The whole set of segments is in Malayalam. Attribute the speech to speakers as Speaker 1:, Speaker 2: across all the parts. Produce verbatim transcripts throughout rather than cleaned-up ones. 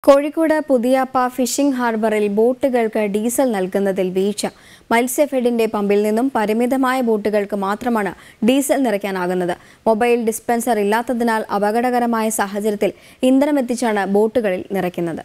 Speaker 1: കോഴിക്കോട് പുതിയാപ്പ ഫിഷിംഗ് ഹാർബറിൽ ബോട്ടുകൾക്ക് ഡീസൽ നൽകുന്നതിൽ വീഴ്ച. മത്സ്യഫെഡിന്റെ പമ്പിൽ നിന്നും പരിമിതമായ ബോട്ടുകൾക്ക് മാത്രമാണ് ഡീസൽ നിറയ്ക്കാനാകുന്നത്. മൊബൈൽ ഡിസ്പെൻസർ ഇല്ലാത്തതിനാൽ അപകടകരമായ സാഹചര്യത്തിൽ ഇന്ധനമെത്തിച്ചാണ് ബോട്ടുകളിൽ നിറയ്ക്കുന്നത്.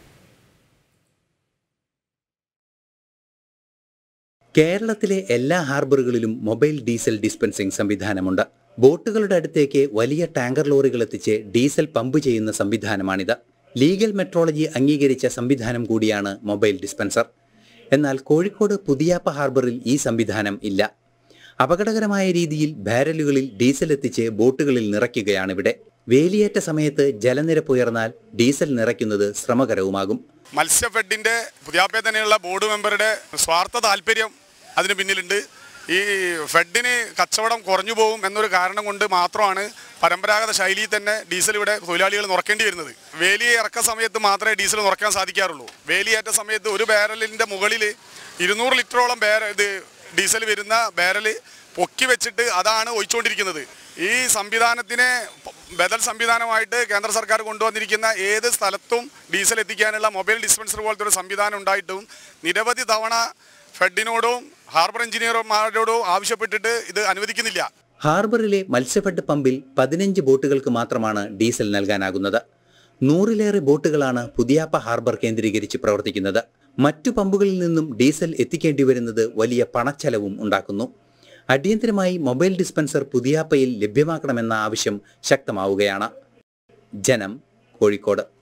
Speaker 2: കേരളത്തിലെ എല്ലാ ഹാർബറുകളിലും മൊബൈൽ ഡീസൽ ഡിസ്പെൻസിംഗ് സംവിധാനമുണ്ട്. ബോട്ടുകളുടെ അടുത്തേക്ക് വലിയ ടാങ്കർ ലോറികൾ എത്തിച്ച് ഡീസൽ പമ്പ് ചെയ്യുന്ന സംവിധാനമാണിത്. ലീഗൽ മെട്രോളജി അംഗീകരിച്ച സംവിധാനം കൂടിയാണ് മൊബൈൽ ഡിസ്പെൻസർ. എന്നാൽ കോഴിക്കോട് പുതിയാപ്പ ഹാർബറിൽ ഈ സംവിധാനം ഇല്ല. അപകടകരമായ രീതിയിൽ ബാരലുകളിൽ ഡീസൽ എത്തിച്ച് ബോട്ടുകളിൽ നിറയ്ക്കുകയാണിവിടെ. വേലിയേറ്റ സമയത്ത് ജലനിരപ്പ് ഉയർന്നാൽ ഡീസൽ നിറയ്ക്കുന്നത് ശ്രമകരവുമാകും.
Speaker 3: മത്സ്യഫെഡിന്റെ പുതിയാപ്പയിൽ തന്നെയുള്ള ബോർഡ് മെമ്പറുടെ സ്വാർത്ഥ താല്പര്യം അതിന് പിന്നിലുണ്ട്. ഈ ഫെഡിന് കച്ചവടം കുറഞ്ഞു പോകും എന്നൊരു കാരണം കൊണ്ട് മാത്രമാണ് പരമ്പരാഗത ശൈലിയിൽ തന്നെ ഡീസൽ ഇവിടെ തൊഴിലാളികൾ നിറക്കേണ്ടി വരുന്നത്. വേലി ഇറക്ക സമയത്ത് മാത്രമേ ഡീസൽ നിറക്കാൻ സാധിക്കാറുള്ളൂ. വേലിയേറ്റ സമയത്ത് ഒരു ബാരലിൻ്റെ മുകളിൽ ഇരുന്നൂറ് ലിറ്ററോളം ബാര ഇത് ഡീസൽ വരുന്ന ബാരൽ പൊക്കി വെച്ചിട്ട് അതാണ് ഒഴിച്ചുകൊണ്ടിരിക്കുന്നത്. ഈ സംവിധാനത്തിനെ ബദൽ സംവിധാനമായിട്ട് കേന്ദ്ര സർക്കാർ കൊണ്ടുവന്നിരിക്കുന്ന ഏത് സ്ഥലത്തും ഡീസൽ എത്തിക്കാനുള്ള മൊബൈൽ ഡിസ്പെൻസർ പോലത്തെ ഒരു സംവിധാനം ഉണ്ടായിട്ടും നിരവധി തവണ ഫെഡിനോടും ഹാർബർ എഞ്ചിനീയർമാരോടും ആവശ്യപ്പെട്ടിട്ട് ഇത് അനുവദിക്കുന്നില്ല.
Speaker 2: ഹാർബറിലെ മത്സ്യഫെഡ് പമ്പിൽ പതിനഞ്ച് ബോട്ടുകൾക്ക് മാത്രമാണ് ഡീസൽ നൽകാനാകുന്നത്. നൂറിലേറെ ബോട്ടുകളാണ് പുതിയാപ്പ ഹാർബർ കേന്ദ്രീകരിച്ച് പ്രവർത്തിക്കുന്നത്. മറ്റു പമ്പുകളിൽ നിന്നും ഡീസൽ എത്തിക്കേണ്ടി വരുന്നത് വലിയ പണച്ചെലവും ഉണ്ടാക്കുന്നു. അടിയന്തരമായി മൊബൈൽ ഡിസ്പെൻസർ പുതിയാപ്പയിൽ ലഭ്യമാക്കണമെന്ന ആവശ്യം ശക്തമാവുകയാണ്. ജനം, കോഴിക്കോട്.